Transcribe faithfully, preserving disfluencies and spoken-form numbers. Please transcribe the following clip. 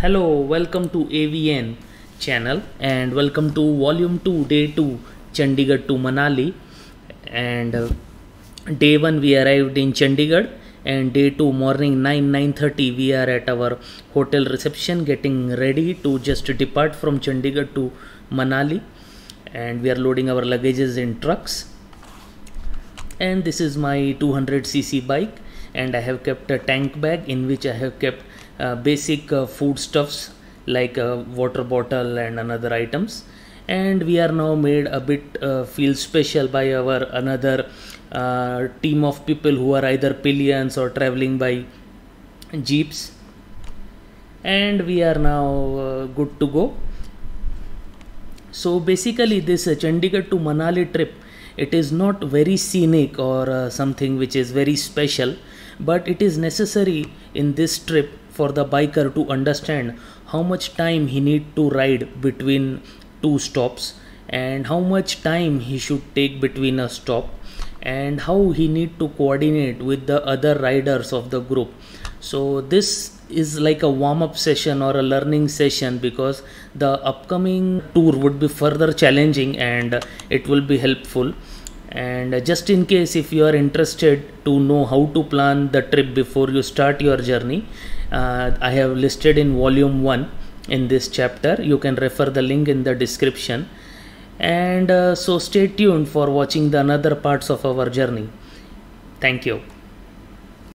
Hello, welcome to A V N channel and welcome to volume two, day two, Chandigarh to Manali. And uh, day one we arrived in Chandigarh, and day two morning nine nine thirty we are at our hotel reception getting ready to just depart from Chandigarh to Manali, and we are loading our luggages in trucks. And this is my two hundred c c bike, and I have kept a tank bag in which I have kept uh, basic uh, foodstuffs like a water bottle and another items. And we are now made a bit uh, feel special by our another uh, team of people who are either pillions or traveling by jeeps, and we are now uh, good to go. So basically this uh, Chandigarh to Manali trip, it is not very scenic or uh, something which is very special, but it is necessary in this trip for the biker to understand how much time he need to ride between two stops, and how much time he should take between a stop, and how he need to coordinate with the other riders of the group. So this is like a warm-up session or a learning session, because the upcoming tour would be further challenging and it will be helpful. And just in case if you are interested to know how to plan the trip before you start your journey, uh, I have listed in volume one in this chapter. You can refer the link in the description. And uh, so stay tuned for watching the another parts of our journey. Thank you.